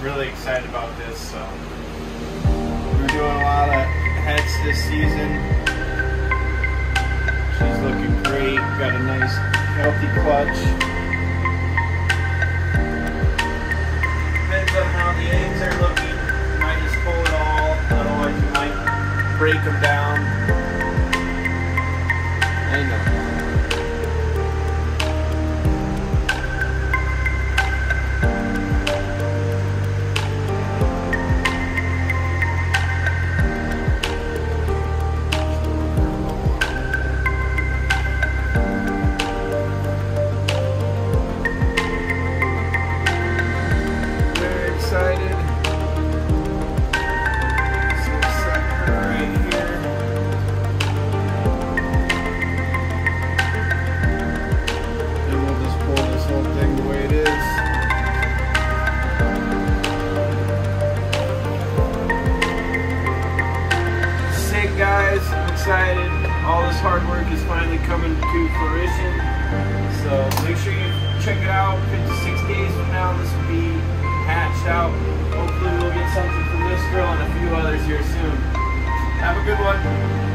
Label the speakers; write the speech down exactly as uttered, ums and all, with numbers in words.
Speaker 1: really excited about this. So we're doing a lot of heads this season. She's looking great. Got a nice healthy clutch. Depends on how the eggs are looking. You might just pull it all. Otherwise you might break them down. I know. Guys, I'm excited. All this hard work is finally coming to fruition. So make sure you check it out. fifty-six days from now, this will be hatched out. Hopefully we'll get something from this girl and a few others here soon. Have a good one.